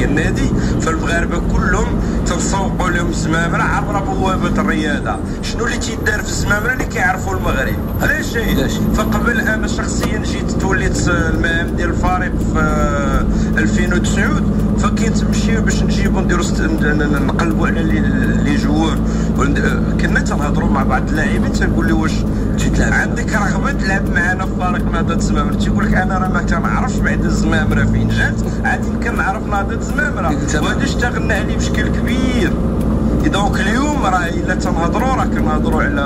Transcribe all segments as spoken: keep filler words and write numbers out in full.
ديال النادي، فالمغاربه كلهم تنسوقوا لهم الزمامره عبر بوابه الرياضه. شنو اللي تيدار في الزمامره اللي كيعرفوا المغرب؟ لا شيء. فقبل انا شخصيا جيت توليت المهام ديال الفريق في ألفين وتسعة، فكنت نمشيو باش نجيبو نديرو نقلبوا على لي جوور، كنا تنهضروا مع بعض اللاعبين تنقول لي واش جيت تلعب عندك رغبه تلعب معنا في فريق نهضه الزمامره؟ تيقول لك انا راه ما كنعرفش بعد الزمامره فين جات، عاد يمكن نعرف نهضه الزمامره، وهذا اشتغلنا عليه بشكل كبير. دونك اليوم راه الا تنهضروا راه كنهضروا على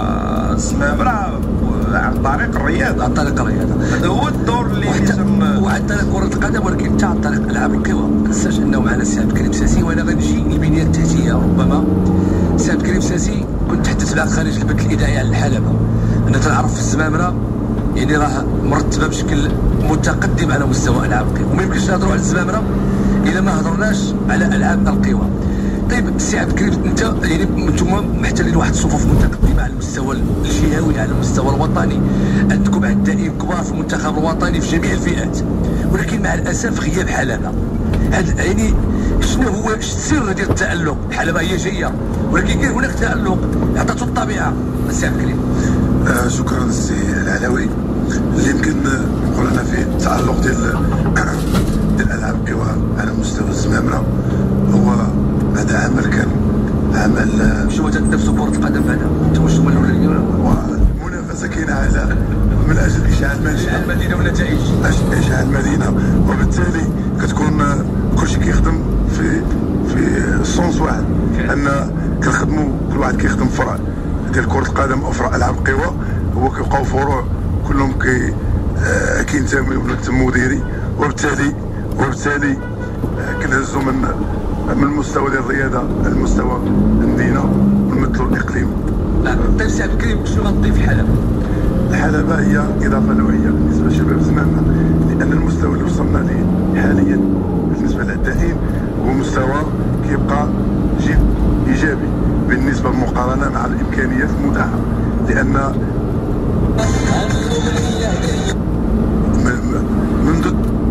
الزمامره عن طريق الرياضه، عن طريق الرياضه. هذا هو الدور اللي تم وعن طريق كره القدم، ولكن حتى عن طريق العاب القوى. ما تنساش انه معنا السي عبد الكريم ساسي، وانا غنجي البنيه التحتيه. ربما السي عبد الكريم ساسي كنت تحدث معك خارج البث الاذاعي على الحلبه، انا تنعرف في الزمامره يعني راه مرتبه بشكل متقدم على مستوى العاب القوى، وما يمكنش نهضروا على الزمامره الا ما هضرناش على العاب القوى. طيب السي عبد الكريم، انت يعني انتم محتلين واحد الصفوف متقدمه على المستوى الجهوي، على المستوى الوطني، عندكم عدائين كبار في المنتخب الوطني في جميع الفئات، ولكن مع الاسف غياب حلبه. هذا يعني شنو هو السر ديال التالق؟ حلبه هي جايه، ولكن كاين هناك تالق عطاتو الطبيعه. السي عبد الكريم. آه شكرا السي العلوي. اللي يمكن نقول انا فيه التالق ديال ديال العاب القوى على مستوى الزمامره هو هذا عمل كان عمل شنو تنافسوا كرة القدم بعدا؟ انتم واش هما الاولين ولا؟ والمنافسه كاينه على من اجل اشعاع المدينه، اشعاع المدينه ونتائج اشعاع المدينه، وبالتالي كتكون كلشي كيخدم في في السونس واحد، ان كنخدموا كل واحد كيخدم فرع ديال كرة القدم او فرع العاب القوى، هو كيبقاو فروع كلهم كي آه كينتميو للمكتب المديري، وبالتالي وبالتالي آه كنهزوا من من المستوى ديال الرياضه المستوى المدينه ونمثلوا الاقليم. نعم. طيب سي عبد الكريم، شنو غتضيف الحلبه؟ الحلبه هي اضافه نوعيه بالنسبه لشباب الزمامره، لان المستوى اللي وصلنا ليه حاليا بالنسبه للعدائين هو مستوى كيبقى جد ايجابي بالنسبه للمقارنه مع الامكانيات المتاحه، لان منذ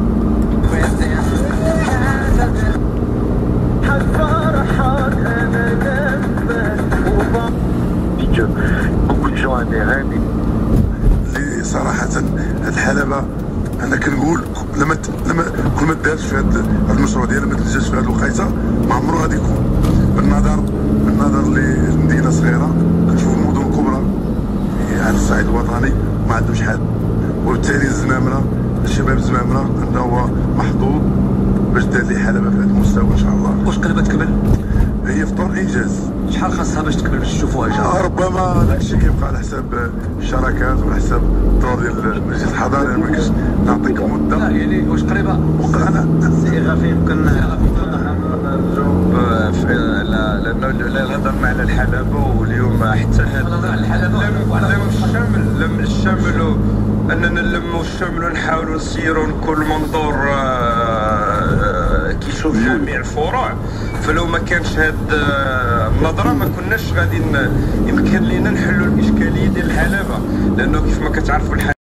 اللي صراحة هاد الحلبة أنا كنقول لما لما كل ما دارش في هاد المشروع ديالها ما تنجحش في هاد الوقيته ما عمرو غادي يكون، بالنظر بالنظر لمدينة صغيرة كتشوف المدن الكبرى على الصعيد الوطني ما عندهمش حل، وبالتالي الزمامرة الشباب الزمامرة عنده هو محظوظ باش دار لي حلبة في هاد المستوى إن شاء الله. واش قريبة تكمل؟ هي في طور انجاز. شحال خاصها باش تكمل باش نشوفوها جا؟ آه ربما داكشي كيبقى على حساب الشراكات وعلى حساب الدور ديال المجلس الحضاري، ما يمكنش نعطيك مده. لا يعني واش قريبه؟ وقعنا سي غافي يمكن نجاوب لانه الهضر على الحلبه، واليوم حتى هذا الحلبه لم الشامل لم الشامل اننا نلموا الشامل ونحاولوا نسيروا كل منظور كيشوف جميع الفروع. فلو ما كانش هاد النظره ما كناش غادي يمكن لينا نحلوا الاشكاليه ديال الحلبه، لانه كيف ما كتعرفوا